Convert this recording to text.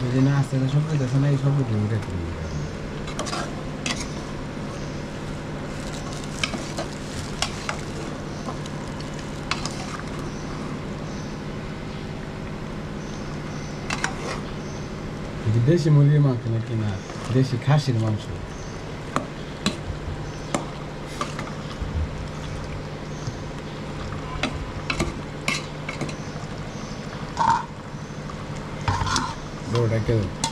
যদি না আসতে তো সবজি আছে না, এই সবজি উঠে তুলি দেশি মুরগির মাংস নাকি না দেশি খাসির মাংস। বড়টা কেউ